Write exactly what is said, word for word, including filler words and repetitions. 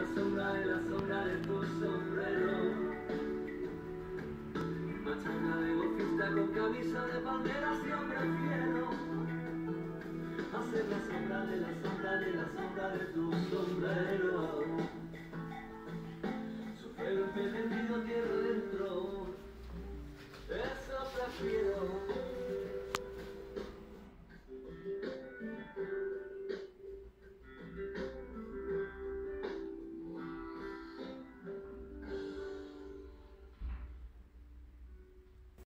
sombra de la sombra de tu sombrero. Machana de golfista con camisa de palmeras, yo prefiero hacer la sombra de la sombra de la sombra de tu